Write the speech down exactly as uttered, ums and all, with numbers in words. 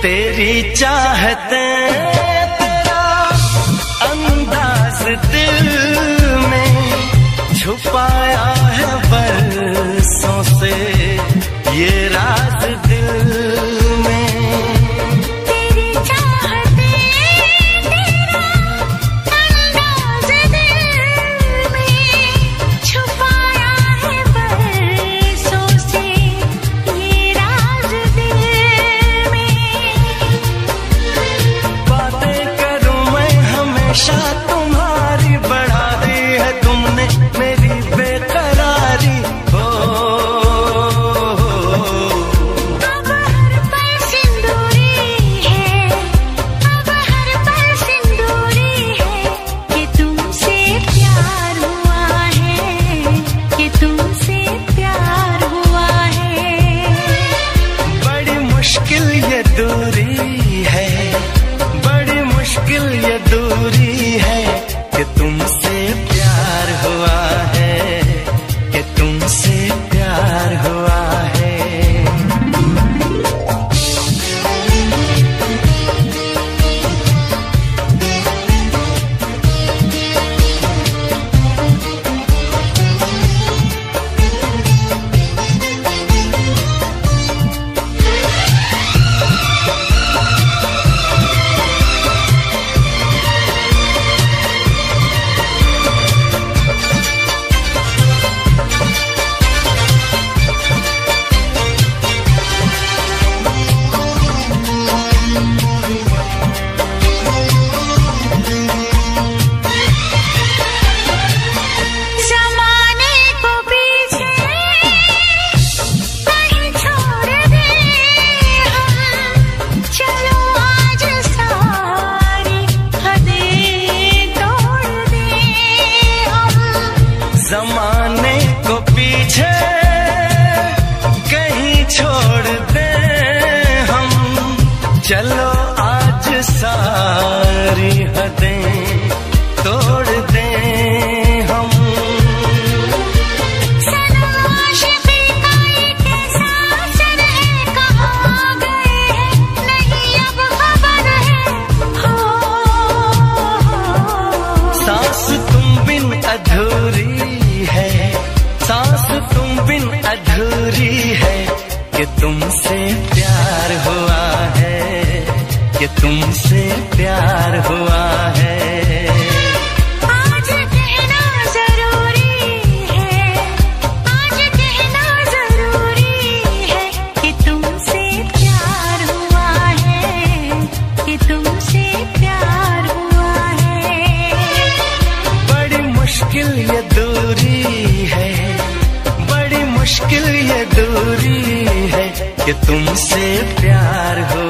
तेरी चाहते तेरा अंदाज दिल में छुपाया है बरसों से ये राज दिल में। तेरी चाहते तेरा अंदाज दिल में छुपाया है बरसों से ये राज दिल में। बातें करूं मैं हमेशा तुम्हारी, बढ़ा दी है तुमने मेरी बेकरारी। हो अब हर पल सिंदूरी है, अब हर पल सिंदूरी है कि तुमसे प्यार हुआ है, कि तुमसे प्यार हुआ है। बड़ी मुश्किल ये दूरी है, बड़ी मुश्किल ये दूरी है कि तुमसे प्यार हुआ है, कि तुमसे प्यार हुआ है। ज़माने को पीछे कहीं छोड़ दे हम, चलो आज सारी हदें तोड़ दे हम। जमाने को पीछे कहीं छोड़ दे हम, चलो आज सारी हदें तोड़ दे हम। सनम आशिक़ी का ये कैसा असर है, कहाँ गए हैं नहीं अब खबर है। हो सांस तुम बिन अधूरी है, सांस तुम बिन अधूरी है कि तुमसे प्यार हुआ है, कि तुमसे प्यार हुआ है। आज कहना जरूरी है, आज कहना जरूरी है कि तुमसे प्यार हुआ है, कि तुमसे प्यार हुआ है। बड़ी मुश्किल ये दूरी है, बड़ी मुश्किल ये दूरी है कि तुमसे प्यार हुआ